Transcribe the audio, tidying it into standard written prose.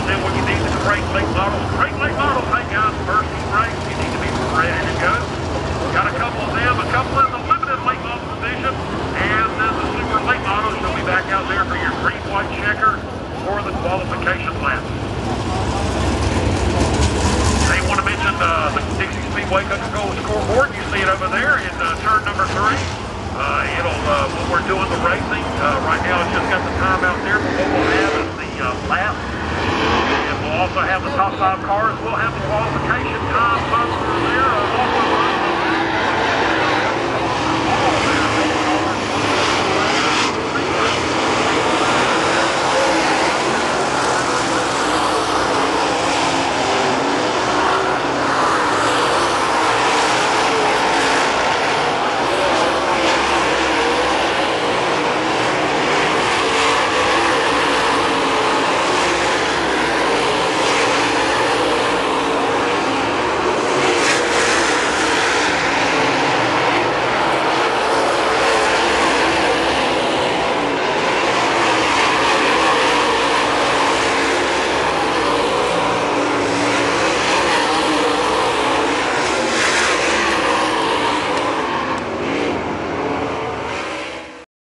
then when you need the crate late models, hey guys, first race, you need to be ready to go. Got a couple of them, a couple in the limited late model division, and then the super late models, you'll be back out there for your green, white checker or the qualification lap. They want to mention the Dixie Speedway Coca-Cola scoreboard. You see it over there in turn number 3. When we're doing the racing, right now it's just got the time out there, but what we'll have is the lap. And we'll also have the top 5 cars. We'll have the qualification time there. Also